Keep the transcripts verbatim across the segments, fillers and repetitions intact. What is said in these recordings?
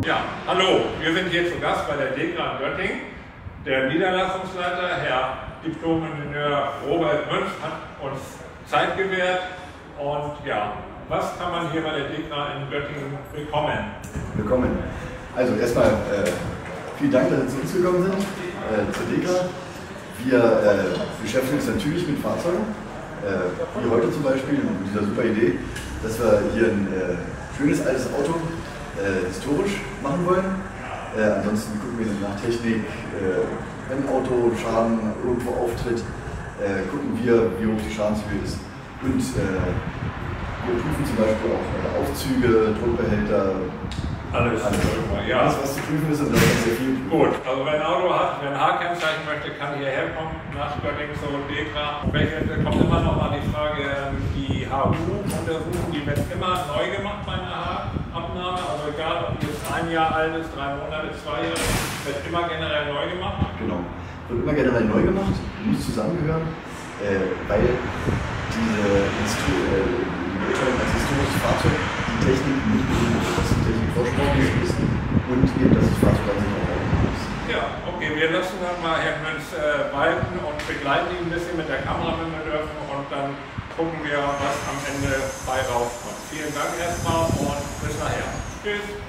Ja, hallo, wir sind hier zu Gast bei der DEKRA in Göttingen. Der Niederlassungsleiter, Herr Diplom-Ingenieur Robert Münch, hat uns Zeit gewährt. Und ja, was kann man hier bei der DEKRA in Göttingen bekommen? Willkommen. Also erstmal äh, vielen Dank, dass Sie zu uns gekommen sind, äh, zur DEKRA. Wir äh, beschäftigen uns natürlich mit Fahrzeugen, äh, wie heute zum Beispiel, mit dieser super Idee, dass wir hier ein äh, schönes altes Auto äh, historisch machen wollen. Äh, ansonsten gucken wir nach Technik, äh, wenn ein Autoschaden irgendwo auftritt, äh, gucken wir, wie hoch die Schadenshöhe ist. Und äh, wir prüfen zum Beispiel auch äh, Aufzüge, Druckbehälter, alles. alles. Ja. Alles, was zu prüfen ist, und das ist sehr viel. Gut, also wer ein Auto hat, wer ein H-Kennzeichen möchte, kann hierher kommen, nach Göttingen zur DEKRA. Welche, da kommt immer noch mal die Frage, die H U-Untersuchung, die wird immer neu gemacht bei einer H-Abnahme, also egal ob die jetzt ein Jahr alt ist, drei Monate, zwei Jahre, wird immer generell neu gemacht. Genau, wird immer generell neu gemacht, muss zusammengehören, äh, weil diese Instru äh, Beurteilung als historisches Fahrzeug die Technik nicht bedingt, dass die Technik vorsportlich ist und eben, dass das Fahrzeug an sich auch ordentlich ist. Ja, okay, wir lassen dann mal Herrn Münz äh, walten und begleiten ihn ein bisschen mit der Kamera, wenn wir dürfen, und dann gucken wir, was am Ende bei rauskommt. Vielen Dank erstmal und bis nachher. Tschüss.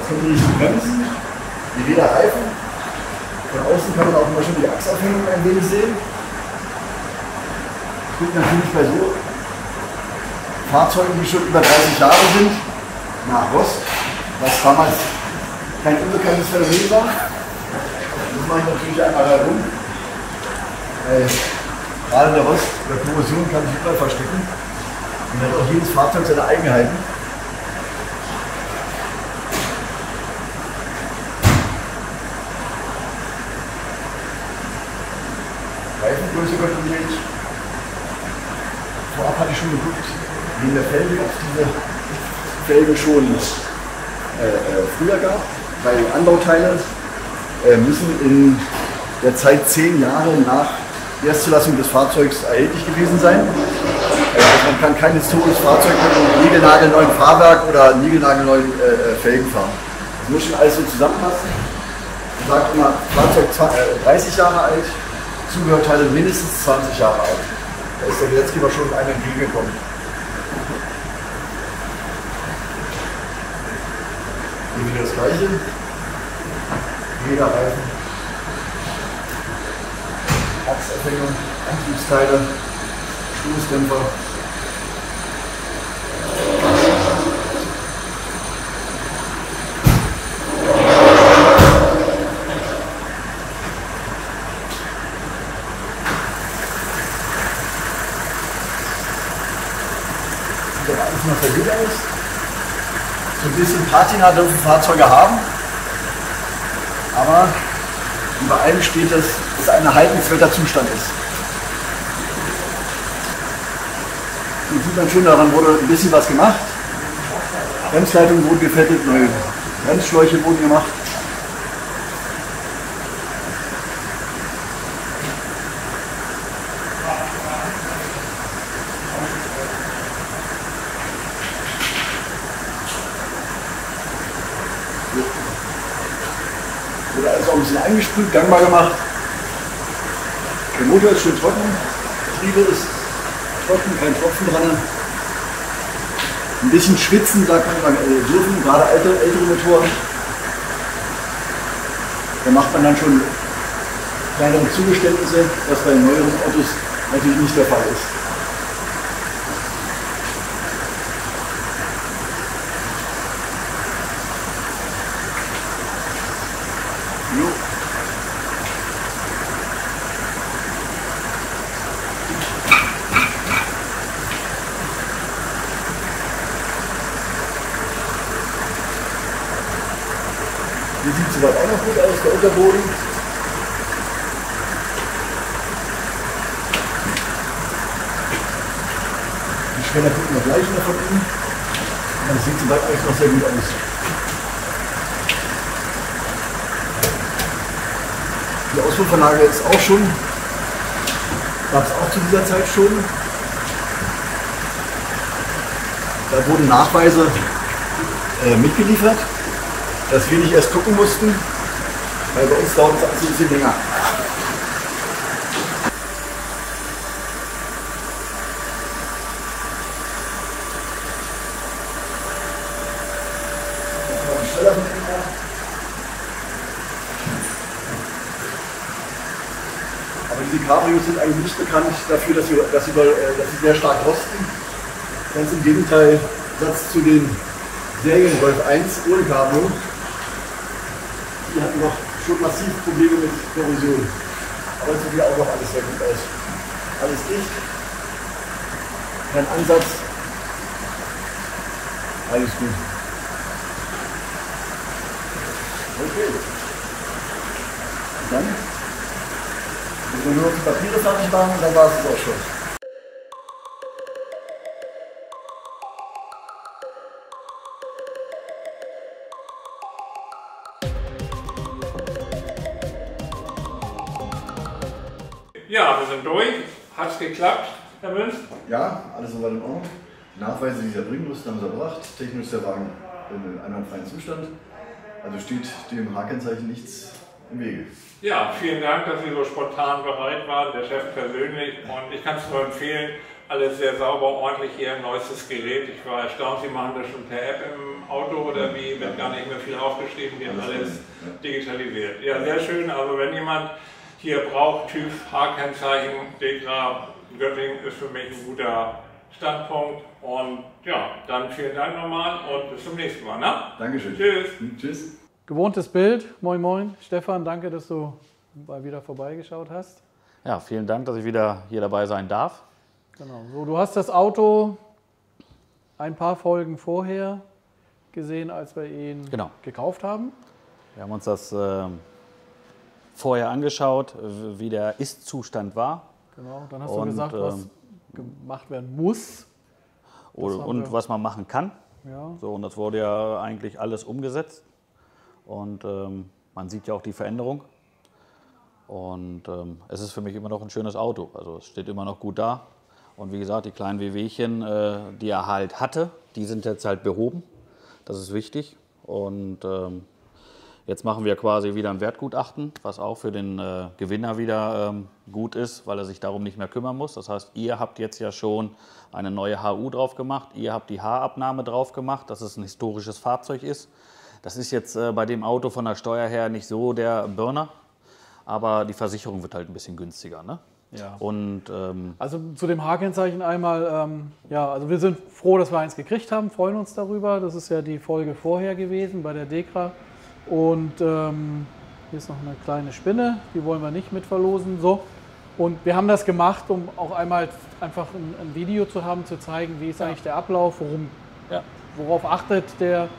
konnte richtig bremsen, die Räder reifen. Von außen kann man auch immer schon die Achsaufhängung ein wenig sehen. Das liegt natürlich bei so Fahrzeugen, die schon über dreißig Jahre sind, nach Rost, was damals kein unbekanntes Phänomen war. Das mache ich natürlich einmal herum. Weil gerade der Rost oder Korrosion kann sich überall verstecken. Und hat auch jedes Fahrzeug seine Eigenheiten. Reifengröße kontrolliert. Vorab hatte ich schon geguckt, wie in der Felge, ob es diese Felge schon äh, äh, früher gab, weil Anbauteile äh, müssen in der Zeit zehn Jahre nach Erstzulassung des Fahrzeugs erhältlich gewesen sein. Also man kann kein historisches Fahrzeug mit einem niegelnagelneuen Fahrwerk oder niegelnagelneuen äh, Felgen fahren. Das muss schon alles so zusammenpassen. Man sagt immer, Fahrzeug dreißig Jahre alt, Zubehörteile mindestens zwanzig Jahre alt. Da ist der Gesetzgeber schon einem entgegengekommen. Hier wieder das gleiche. Jeder Reifen, Achsaufhängung, Antriebsteile, Stoßdämpfer. Sieht doch alles noch sehr gut aus. So ein bisschen Patina dürfen Fahrzeuge haben. Aber über allem steht, dass es ein erhaltenswerter Zustand ist. Hier sieht man schon, daran wurde ein bisschen was gemacht. Bremsleitungen wurden gefettet, neue Bremsschläuche wurden gemacht. Wurde also auch ein bisschen eingesprüht, gangbar gemacht. Der Motor ist schön trocken, das Getriebe ist trocken, kein Tropfen dran. Ein bisschen schwitzen, sagt man immer, äh, dürfen, gerade alte, ältere Motoren. Da macht man dann schon kleinere Zugeständnisse, was bei neueren Autos natürlich nicht der Fall ist. Jo. Hier sieht es soweit auch noch gut aus, der Unterboden. Die Schwelle gucken wir gleich noch von innen. Das sieht soweit eigentlich noch sehr gut aus. Die Auspuffanlage ist auch schon, gab es auch zu dieser Zeit schon. Da wurden Nachweise äh, mitgeliefert, dass wir nicht erst gucken mussten, weil bei uns dauert es alles ein bisschen länger. Aber diese Cabrios sind eigentlich nicht bekannt dafür, dass sie, dass sie, dass sie sehr stark rosten. Ganz im Gegenteil, im Satz zu den Serien Golf eins ohne Cabrio. Die hatten noch schon massiv Probleme mit Korrosion. Aber es sieht hier auch noch alles sehr gut aus. Alles dicht. Kein Ansatz. Alles gut. Okay. Und dann müssen wir nur noch die Papiere fertig machen und dann war es das auch schon. Ja, wir sind durch. Hat es geklappt, Herr Münz? Ja, alles soweit in Ordnung. Nachweise, die sie erbringen mussten, haben sie erbracht. Technisch ist der Wagen in einwandfreien Zustand. Also steht dem H-Kennzeichen nichts im Wege. Ja, vielen Dank, dass Sie so spontan bereit waren, der Chef persönlich. Und ich kann es nur empfehlen, alles sehr sauber, ordentlich hier, ein neuestes Gerät. Ich war erstaunt, Sie machen das schon per App im Auto oder wie, wird gar nicht mehr viel aufgeschrieben, wird alles digitalisiert. Ja, sehr schön. Also wenn jemand hier braucht, TÜV, H-Kennzeichen, DEKRA, Göttingen ist für mich ein guter Standpunkt. Und ja, dann vielen Dank nochmal und bis zum nächsten Mal. Ne? Dankeschön. Tschüss. Tschüss. Gewohntes Bild. Moin Moin. Stefan, danke, dass du mal wieder vorbeigeschaut hast. Ja, vielen Dank, dass ich wieder hier dabei sein darf. Genau. So, du hast das Auto ein paar Folgen vorher gesehen, als wir ihn Genau. gekauft haben. Wir haben uns das äh, vorher angeschaut, wie der Ist-Zustand war. Genau. Dann hast Und, du gesagt, was ähm, gemacht werden muss. Oder, und wir. was man machen kann. Ja. So, und das wurde ja eigentlich alles umgesetzt. Und ähm, man sieht ja auch die Veränderung. Und ähm, es ist für mich immer noch ein schönes Auto. Also es steht immer noch gut da. Und wie gesagt, die kleinen Wehwehchen, äh, die er halt hatte, die sind jetzt halt behoben. Das ist wichtig. Und ähm, jetzt machen wir quasi wieder ein Wertgutachten, was auch für den äh, Gewinner wieder ähm, gut ist, weil er sich darum nicht mehr kümmern muss. Das heißt, ihr habt jetzt ja schon eine neue H U drauf gemacht. Ihr habt die Haarabnahme drauf gemacht, dass es ein historisches Fahrzeug ist. Das ist jetzt äh, bei dem Auto von der Steuer her nicht so der Burner. Aber die Versicherung wird halt ein bisschen günstiger. Ne? Ja. Und, ähm, Also zu dem H-Kennzeichen einmal, ähm, ja, also wir sind froh, dass wir eins gekriegt haben, freuen uns darüber. Das ist ja die Folge vorher gewesen bei der DEKRA. Und ähm, hier ist noch eine kleine Spinne, die wollen wir nicht mit verlosen. So. Und wir haben das gemacht, um auch einmal einfach ein, ein Video zu haben, zu zeigen, wie ist Ja. eigentlich der Ablauf, worum, ja. worauf achtet der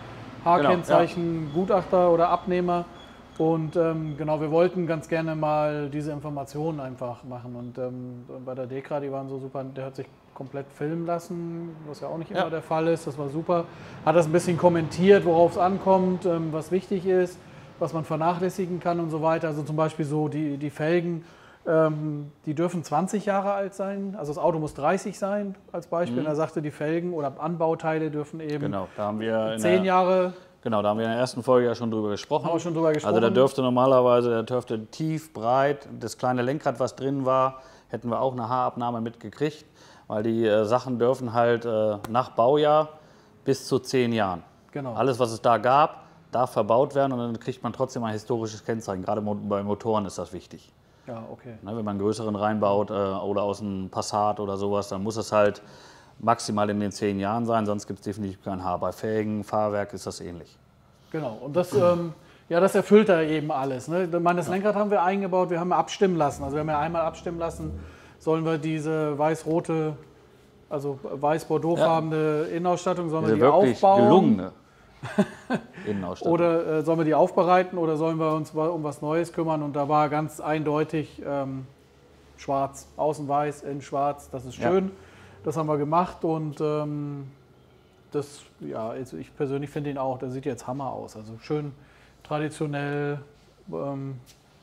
H-Kennzeichen-Gutachter oder Abnehmer. Und ähm, genau, wir wollten ganz gerne mal diese Informationen einfach machen. Und ähm, bei der DEKRA, die waren so super, der hat sich komplett filmen lassen, was ja auch nicht immer Ja. der Fall ist. Das war super. Hat das ein bisschen kommentiert, worauf es ankommt, ähm, was wichtig ist, was man vernachlässigen kann und so weiter. Also zum Beispiel so die, die Felgen, ähm, die dürfen zwanzig Jahre alt sein. Also das Auto muss dreißig sein als Beispiel. Mhm. Er sagte, die Felgen oder Anbauteile dürfen eben Genau, da haben wir in zehn der, Jahre. Genau, da haben wir in der ersten Folge ja schon drüber gesprochen. Haben wir schon drüber gesprochen. Also der dürfte normalerweise, der dürfte tief, breit, das kleine Lenkrad, was drin war, hätten wir auch eine Haarabnahme mitgekriegt, weil die äh, Sachen dürfen halt äh, nach Baujahr bis zu zehn Jahren. Genau. Alles, was es da gab, darf verbaut werden und dann kriegt man trotzdem ein historisches Kennzeichen. Gerade mo bei Motoren ist das wichtig. Ja, okay. Ne, wenn man einen größeren reinbaut äh, oder aus einem Passat oder sowas, dann muss es halt maximal in den zehn Jahren sein, sonst gibt es definitiv kein Haar. Bei Felgen, Fahrwerk ist das ähnlich. Genau, und das, ähm, ja, das erfüllt da eben alles. Ne? Ich meine, das Lenkrad haben wir eingebaut, wir haben abstimmen lassen. Also wir haben ja einmal abstimmen lassen, sollen wir diese weiß-rote, also weiß-bordeauxfarbene Innenausstattung, sollen wir die wirklich aufbauen? gelungene Innenausstattung. Oder äh, sollen wir die aufbereiten oder sollen wir uns um was Neues kümmern? Und da war ganz eindeutig ähm, schwarz, außen weiß, innen schwarz, das ist schön. Ja. Das haben wir gemacht und ähm, das, ja, ich persönlich finde ihn auch, der sieht jetzt Hammer aus. Also schön traditionell. Ähm,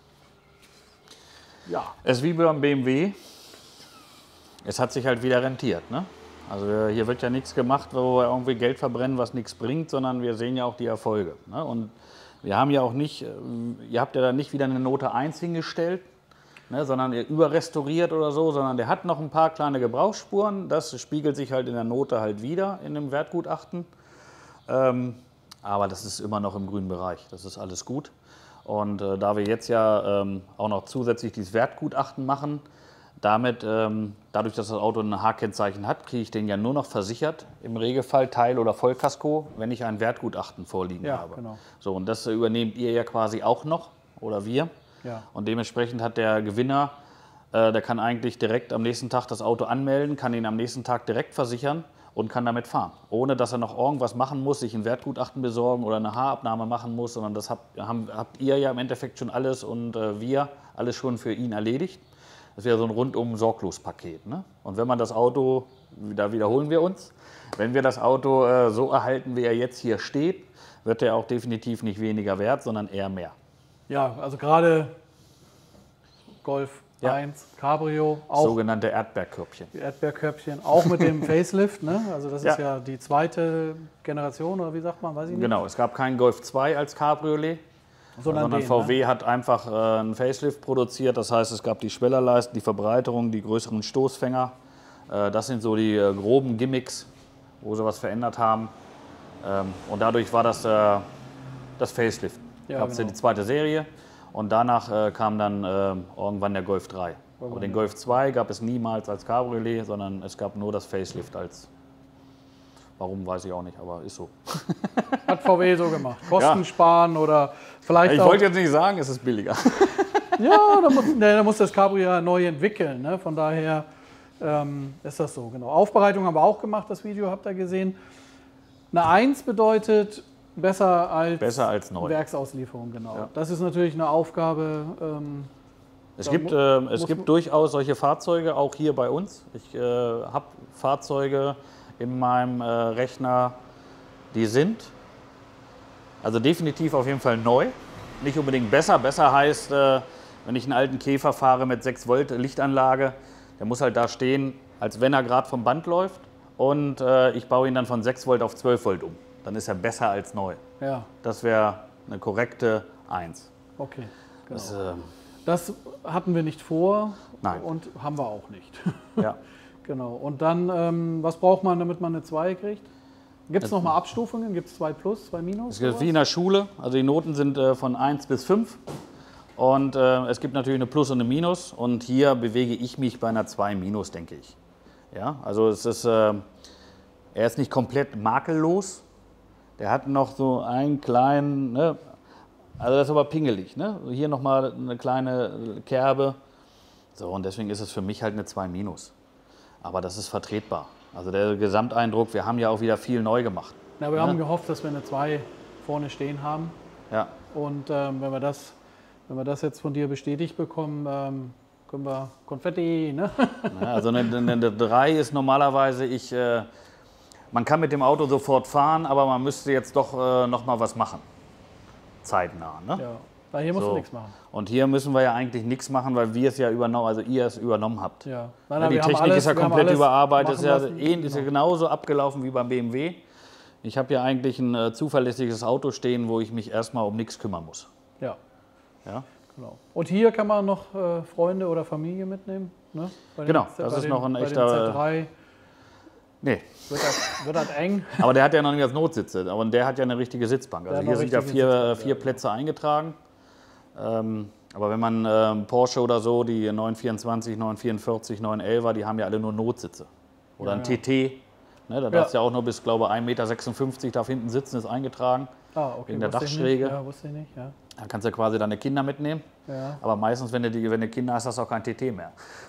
ja. Es ist wie beim B M W, es hat sich halt wieder rentiert. Ne? Also hier wird ja nichts gemacht, wo wir irgendwie Geld verbrennen, was nichts bringt, sondern wir sehen ja auch die Erfolge. Ne? Und wir haben ja auch nicht, ihr habt ja da nicht wieder eine Note eins hingestellt, ne, sondern ihr überrestauriert oder so, sondern der hat noch ein paar kleine Gebrauchsspuren. Das spiegelt sich halt in der Note halt wieder in dem Wertgutachten. Ähm, aber das ist immer noch im grünen Bereich. Das ist alles gut. Und äh, da wir jetzt ja ähm, auch noch zusätzlich dieses Wertgutachten machen, damit, ähm, dadurch, dass das Auto ein H-Kennzeichen hat, kriege ich den ja nur noch versichert, im Regelfall Teil- oder Vollkasko, wenn ich ein Wertgutachten vorliegen Ja, habe. genau. So, und das übernehmt ihr ja quasi auch noch, oder wir. Ja. Und dementsprechend hat der Gewinner, äh, der kann eigentlich direkt am nächsten Tag das Auto anmelden, kann ihn am nächsten Tag direkt versichern und kann damit fahren. Ohne dass er noch irgendwas machen muss, sich ein Wertgutachten besorgen oder eine Haarabnahme machen muss, sondern das habt, haben, habt ihr ja im Endeffekt schon alles und äh, wir alles schon für ihn erledigt. Das wäre so ein rundum Sorglos-Paket. Ne? Und wenn man das Auto, da wiederholen wir uns, wenn wir das Auto äh, so erhalten, wie er jetzt hier steht, wird er auch definitiv nicht weniger wert, sondern eher mehr. Ja, also gerade Golf Ja. eins, Cabrio, auch Sogenannte Erdbeerkörbchen. die Erdbeerkörbchen, auch mit dem Facelift. Ne? Also das ist Ja. ja die zweite Generation, oder wie sagt man, weiß ich nicht. Genau, es gab keinen Golf zwei als Cabriolet, Sondern, sondern den, V W ne? hat einfach äh, einen Facelift produziert. Das heißt, es gab die Schwellerleisten, die Verbreiterung, die größeren Stoßfänger, Äh, das sind so die äh, groben Gimmicks, wo sie was verändert haben. Ähm, und dadurch war das äh, das Facelift. Ja, Gab es genau. ja die zweite Serie und danach äh, kam dann äh, irgendwann der Golf drei. Aber den Golf zwei gab es niemals als Cabriolet, sondern es gab nur das Facelift als. Warum, weiß ich auch nicht, aber ist so. Hat V W so gemacht. Kosten ja. sparen oder vielleicht ich auch... wollte jetzt nicht sagen, es ist billiger. Ja, da muss, ne, da muss das Cabrio ja neu entwickeln. Ne? Von daher ähm, ist das so. Genau. Aufbereitung haben wir auch gemacht, das Video habt ihr gesehen. Eine eins bedeutet besser als, besser als neu. Werksauslieferung. Genau. Ja. Das ist natürlich eine Aufgabe... Ähm, Es gibt, äh, es gibt durchaus solche Fahrzeuge, auch hier bei uns. Ich äh, habe Fahrzeuge in meinem äh, Rechner, die sind also definitiv auf jeden Fall neu. Nicht unbedingt besser. Besser heißt, äh, wenn ich einen alten Käfer fahre mit sechs Volt Lichtanlage, der muss halt da stehen, als wenn er gerade vom Band läuft. Und äh, ich baue ihn dann von sechs Volt auf zwölf Volt um. Dann ist er besser als neu. Ja. Das wäre eine korrekte eins. Okay, genau. Das, äh, Das hatten wir nicht vor. Nein. Und haben wir auch nicht. Ja. Genau. Und dann, ähm, was braucht man, damit man eine zwei kriegt? Gibt es nochmal Abstufungen? Gibt es zwei plus, zwei minus? Es gibt wie in der Schule. Also die Noten sind äh, von eins bis fünf. Und äh, es gibt natürlich eine Plus und eine Minus. Und hier bewege ich mich bei einer zwei minus, denke ich. Ja, also es ist, äh, er ist nicht komplett makellos. Der hat noch so einen kleinen, ne, also das ist aber pingelig. Ne? Hier nochmal eine kleine Kerbe. So, und deswegen ist es für mich halt eine zwei minus. Aber das ist vertretbar. Also der Gesamteindruck, wir haben ja auch wieder viel neu gemacht. Ja, wir ne? haben gehofft, dass wir eine zwei vorne stehen haben. Ja. Und ähm, wenn, wir das, wenn wir das jetzt von dir bestätigt bekommen, ähm, können wir Konfetti, ne? Ja, also eine, eine, eine drei ist normalerweise, ich, äh, man kann mit dem Auto sofort fahren, aber man müsste jetzt doch äh, noch mal was machen. Zeitnah. Ne? Ja, weil hier musst so. du nichts machen. Und hier müssen wir ja eigentlich nichts machen, weil wir es ja übernommen, also ihr es übernommen habt. Ja. Nein, Ja, nein, die wir haben Technik alles, ist ja wir haben komplett alles überarbeitet, ist machen ja lassen. ähnlich, ist ja genauso abgelaufen wie beim B M W. Ich habe ja eigentlich ein äh, zuverlässiges Auto stehen, wo ich mich erstmal um nichts kümmern muss. Ja, Ja? genau. Und hier kann man noch äh, Freunde oder Familie mitnehmen. Ne? Bei den- Genau, bei das ist den- noch ein bei den echter- Z drei Nee, wird das, wird das eng. aber der hat ja noch nicht als Notsitze, aber der hat ja eine richtige Sitzbank. Also hat hier noch sind ja richtige vier, Sitzbank, vier ja. Plätze eingetragen. Ähm, aber wenn man ähm, Porsche oder so, die neun vierundzwanzig, neun vierundvierzig, neun elfer, die haben ja alle nur Notsitze. Oder Ja, ein ja. T T, ne, da darfst du ja auch nur bis, glaube ich, ein Meter sechsundfünfzig darf hinten sitzen, ist eingetragen. Ah, okay, Wegen der wusste ich Dachschräge. Nicht. Ja, wusste ich nicht. Ja. Da kannst du quasi deine Kinder mitnehmen. Ja. Aber meistens, wenn du, die, wenn du Kinder hast, hast du auch kein T T mehr.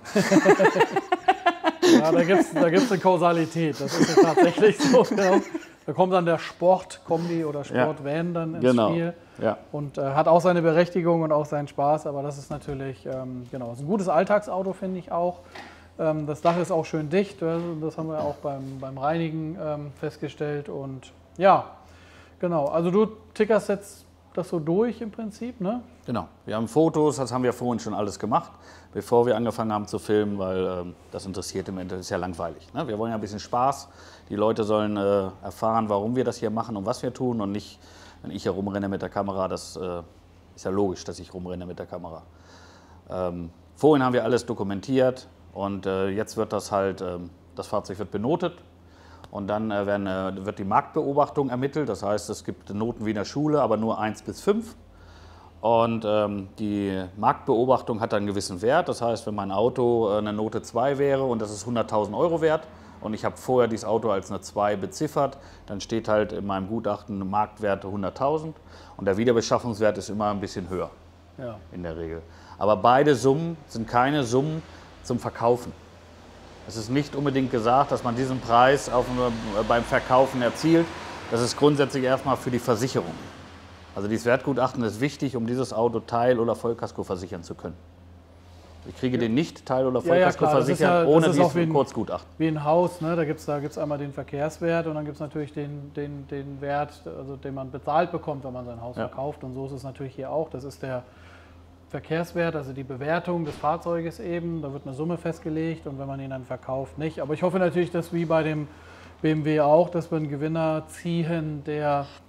Ja, da gibt es da gibt's eine Kausalität. Das ist ja tatsächlich so. Genau. Da kommt dann der Sport-Kombi oder Sport-Van dann ins Genau. Spiel. Ja. Und äh, hat auch seine Berechtigung und auch seinen Spaß. Aber das ist natürlich, ähm, genau, ist ein gutes Alltagsauto, finde ich auch. Ähm, das Dach ist auch schön dicht. Das haben wir auch beim, beim Reinigen ähm, festgestellt. Und ja, genau. Also du tickerst jetzt das so durch im Prinzip, ne? Genau. Wir haben Fotos, das haben wir vorhin schon alles gemacht, bevor wir angefangen haben zu filmen, weil ähm, das interessiert im Endeffekt, das ist ja langweilig. Ne? Wir wollen ja ein bisschen Spaß. Die Leute sollen äh, erfahren, warum wir das hier machen und was wir tun und nicht, wenn ich hier rumrenne mit der Kamera. Das äh, ist ja logisch, dass ich rumrenne mit der Kamera. Ähm, vorhin haben wir alles dokumentiert und äh, jetzt wird das halt, ähm, das Fahrzeug wird benotet. Und dann äh, werden, äh, wird die Marktbeobachtung ermittelt. Das heißt, es gibt Noten wie in der Schule, aber nur eins bis fünf. Und ähm, die Marktbeobachtung hat dann einen gewissen Wert. Das heißt, wenn mein Auto äh, eine Note zwei wäre und das ist hunderttausend Euro wert und ich habe vorher dieses Auto als eine zwei beziffert, dann steht halt in meinem Gutachten Marktwert hunderttausend und der Wiederbeschaffungswert ist immer ein bisschen höher Ja. in der Regel. Aber beide Summen sind keine Summen zum Verkaufen. Es ist nicht unbedingt gesagt, dass man diesen Preis auf, beim Verkaufen erzielt. Das ist grundsätzlich erstmal für die Versicherung. Also dieses Wertgutachten ist wichtig, um dieses Auto Teil- oder Vollkasko versichern zu können. Ich kriege den nicht Teil- oder Ja, ja, Vollkasko klar, das ist versichert, ja- das ohne ist auch wie dieses ein- Kurzgutachten. Wie ein Haus, ne? Da gibt es da gibt's einmal den Verkehrswert und dann gibt es natürlich den, den, den Wert, also den man bezahlt bekommt, wenn man sein Haus Ja. verkauft. Und so ist es natürlich hier auch. Das ist der Verkehrswert, also die Bewertung des Fahrzeuges eben. Da wird eine Summe festgelegt und wenn man ihn dann verkauft, nicht. Aber ich hoffe natürlich, dass wie bei dem B M W auch, dass wir einen Gewinner ziehen, der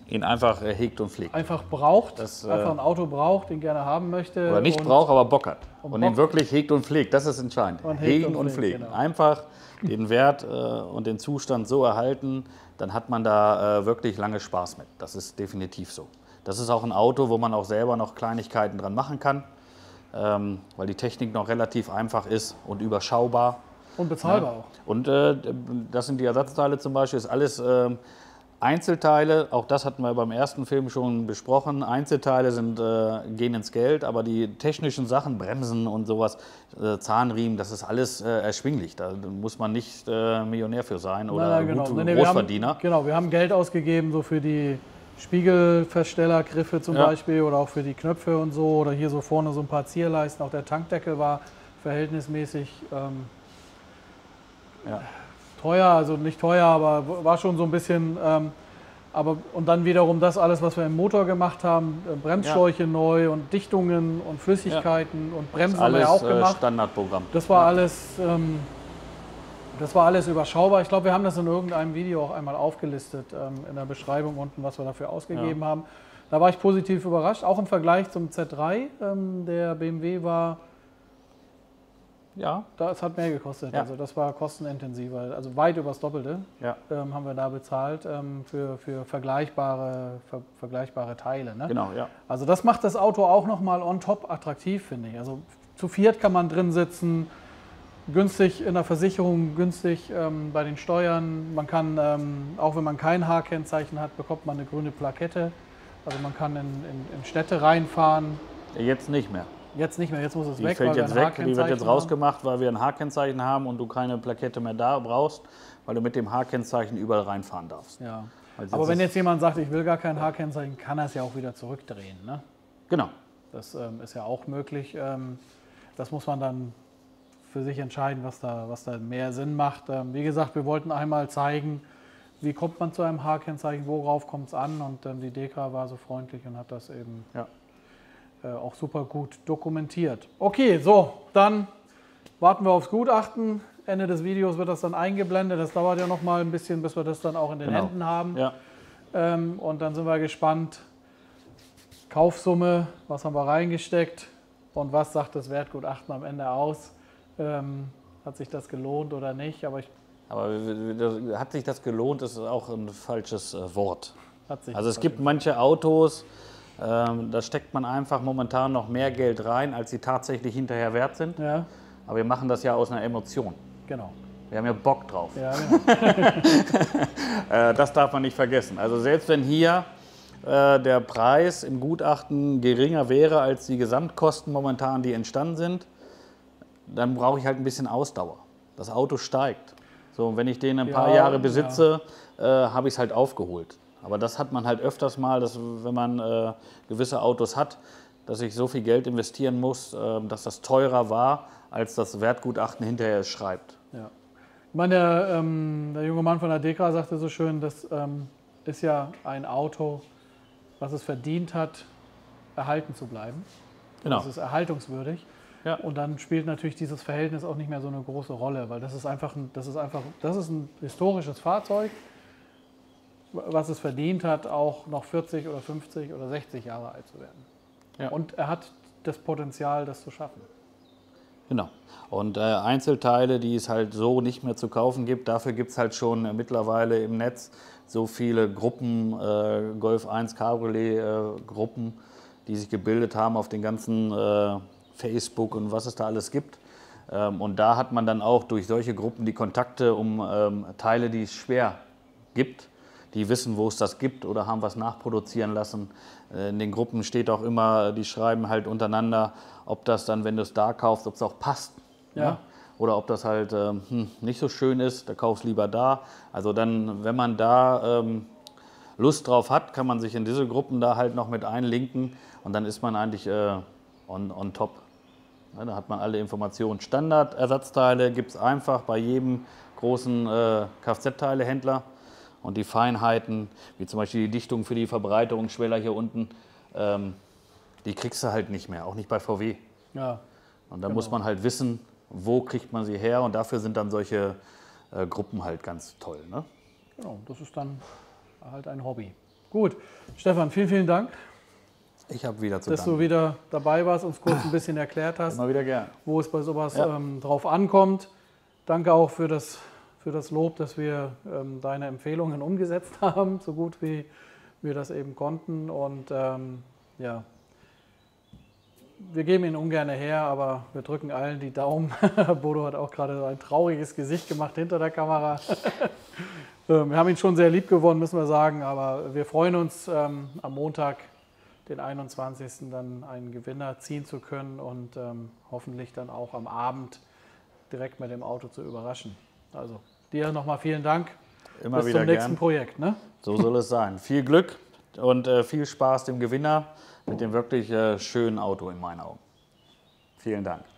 ihn einfach äh, hegt und pflegt. Einfach braucht, Das, äh, einfach ein Auto braucht, den gerne haben möchte. Oder nicht und braucht, aber Bock hat. Und, und ihn Bock- wirklich hegt und pflegt, das ist entscheidend. Und hegt Hegen und und pflegt, pflegen. genau. Einfach den Wert äh, und den Zustand so erhalten, dann hat man da äh, wirklich lange Spaß mit. Das ist definitiv so. Das ist auch ein Auto, wo man auch selber noch Kleinigkeiten dran machen kann, ähm, weil die Technik noch relativ einfach ist und überschaubar. Und bezahlbar Ja. auch. Und äh, das sind die Ersatzteile zum Beispiel, ist alles ähm, Einzelteile, auch das hatten wir beim ersten Film schon besprochen. Einzelteile sind, äh, gehen ins Geld, aber die technischen Sachen, Bremsen und sowas, äh, Zahnriemen, das ist alles äh, erschwinglich. Da muss man nicht äh, Millionär für sein oder Nein, nein, genau. gut, Nee, nee, wir Großverdiener. haben, genau, wir haben Geld ausgegeben, so für die Spiegelverstellergriffe zum Ja. Beispiel oder auch für die Knöpfe und so. Oder hier so vorne so ein paar Zierleisten. Auch der Tankdeckel war verhältnismäßig ähm, Ja. teuer, also nicht teuer, aber war schon so ein bisschen. Ähm, aber, und dann wiederum das alles, was wir im Motor gemacht haben, äh, Bremsschläuche neu und Dichtungen und Flüssigkeiten und Bremsen haben wir ja Alles auch äh, gemacht. Standardprogramm. Das war alles, ähm, das war alles überschaubar. Ich glaube, wir haben das in irgendeinem Video auch einmal aufgelistet, ähm, in der Beschreibung unten, was wir dafür ausgegeben Ja. haben. Da war ich positiv überrascht, auch im Vergleich zum Z drei. Ähm, der B M W war, Ja, das hat mehr gekostet. Ja. Also das war kostenintensiver, also weit übers Doppelte ja, ähm, haben wir da bezahlt ähm, für, für vergleichbare, ver, vergleichbare Teile. Ne? genau, ja. Also das macht das Auto auch nochmal on top attraktiv, finde ich. Also zu viert kann man drin sitzen, günstig in der Versicherung, günstig ähm, bei den Steuern. Man kann, ähm, auch wenn man kein H-Kennzeichen hat, bekommt man eine grüne Plakette. Also man kann in, in, in Städte reinfahren. Jetzt nicht mehr. Jetzt nicht mehr, jetzt muss es Die weg, fällt weil wir jetzt ein weg, die wird H-Kennzeichen jetzt haben. rausgemacht, weil wir ein H-Kennzeichen haben und du keine Plakette mehr da brauchst, weil du mit dem H-Kennzeichen überall reinfahren darfst. Ja. Also Aber jetzt wenn ist- jetzt jemand sagt, ich will gar kein H-Kennzeichen, kann er es ja auch wieder zurückdrehen. Ne? Genau. Das ähm, ist ja auch möglich. Ähm, das muss man dann für sich entscheiden, was da, was da mehr Sinn macht. Ähm, wie gesagt, wir wollten einmal zeigen, wie kommt man zu einem H-Kennzeichen, worauf kommt es an. Und ähm, die Dekra war so freundlich und hat das eben Ja. äh, auch super gut dokumentiert. Okay, so, dann warten wir aufs Gutachten. Ende des Videos wird das dann eingeblendet. Das dauert ja noch mal ein bisschen, bis wir das dann auch in den Genau. Händen haben. Ja. Ähm, und dann sind wir gespannt. Kaufsumme, was haben wir reingesteckt und was sagt das Wertgutachten am Ende aus? Ähm, hat sich das gelohnt oder nicht? Aber ich, Aber das- hat sich das gelohnt, ist auch ein falsches äh, Wort. hat sich Also es gibt manche Autos, ähm, da steckt man einfach momentan noch mehr Geld rein, als sie tatsächlich hinterher wert sind. Ja, Aber wir machen das ja aus einer Emotion. genau. Wir haben ja Bock drauf. Ja, genau. Äh, das darf man nicht vergessen. Also selbst wenn hier äh, der Preis im Gutachten geringer wäre als die Gesamtkosten momentan, die entstanden sind, dann brauche ich halt ein bisschen Ausdauer. Das Auto steigt. So, und wenn ich den ein paar Ja, Jahre besitze, äh, habe ich es halt aufgeholt. Aber das hat man halt öfters mal, dass, wenn man äh, gewisse Autos hat, dass ich so viel Geld investieren muss, äh, dass das teurer war, als das Wertgutachten hinterher es schreibt. Ja. Ich meine, der, ähm, der junge Mann von der Dekra sagte so schön, das ähm, ist ja ein Auto, was es verdient hat, erhalten zu bleiben. Genau. Das ist erhaltungswürdig. Ja. Und dann spielt natürlich dieses Verhältnis auch nicht mehr so eine große Rolle, weil das ist einfach ein, das ist einfach, das ist ein historisches Fahrzeug, was es verdient hat, auch noch vierzig oder fünfzig oder sechzig Jahre alt zu werden. Ja. Und er hat das Potenzial, das zu schaffen. Genau. Und äh, Einzelteile, die es halt so nicht mehr zu kaufen gibt, dafür gibt es halt schon äh, mittlerweile im Netz so viele Gruppen, äh, Golf eins Cabriolet-Gruppen, äh, die sich gebildet haben auf den ganzen äh, Facebook und was es da alles gibt. Ähm, und da hat man dann auch durch solche Gruppen die Kontakte um ähm, Teile, die es schwer gibt, die wissen, wo es das gibt oder haben was nachproduzieren lassen. Äh, in den Gruppen steht auch immer, die schreiben halt untereinander, ob das dann, wenn du es da kaufst, ob es auch passt. Ja. Ja? Oder ob das halt ähm, hm, nicht so schön ist, da kaufst du lieber da. Also dann, wenn man da ähm, Lust drauf hat, kann man sich in diese Gruppen da halt noch mit einlinken und dann ist man eigentlich äh, on, on top. Ja, da hat man alle Informationen. Standardersatzteile gibt es einfach bei jedem großen äh, Kfz-Teilehändler. Und die Feinheiten, wie zum Beispiel die Dichtung für die Verbreiterungsschweller hier unten, ähm, die kriegst du halt nicht mehr, auch nicht bei V W. Ja. Und da muss man halt wissen, wo kriegt man sie her und dafür sind dann solche äh, Gruppen halt ganz toll. Ne? Genau, das ist dann halt ein Hobby. Gut. Stefan, vielen, vielen Dank, Ich habe wieder zu dass danken. du wieder dabei warst, uns kurz ein bisschen erklärt hast, Immer wieder gern. wo es bei sowas Ja. ähm, drauf ankommt. Danke auch für das, für das Lob, dass wir ähm, deine Empfehlungen umgesetzt haben, so gut wie wir das eben konnten. Und ähm, ja, wir geben ihn ungern her, aber wir drücken allen die Daumen. Bodo hat auch gerade so ein trauriges Gesicht gemacht hinter der Kamera. ähm, wir haben ihn schon sehr lieb gewonnen, müssen wir sagen, aber wir freuen uns ähm, am Montag, den einundzwanzigsten dann einen Gewinner ziehen zu können und ähm, hoffentlich dann auch am Abend direkt mit dem Auto zu überraschen. Also dir nochmal vielen Dank. Immer Bis wieder zum nächsten gern. Projekt. Ne? So soll es sein. Viel Glück und äh, viel Spaß dem Gewinner mit dem wirklich äh, schönen Auto in meinen Augen. Vielen Dank.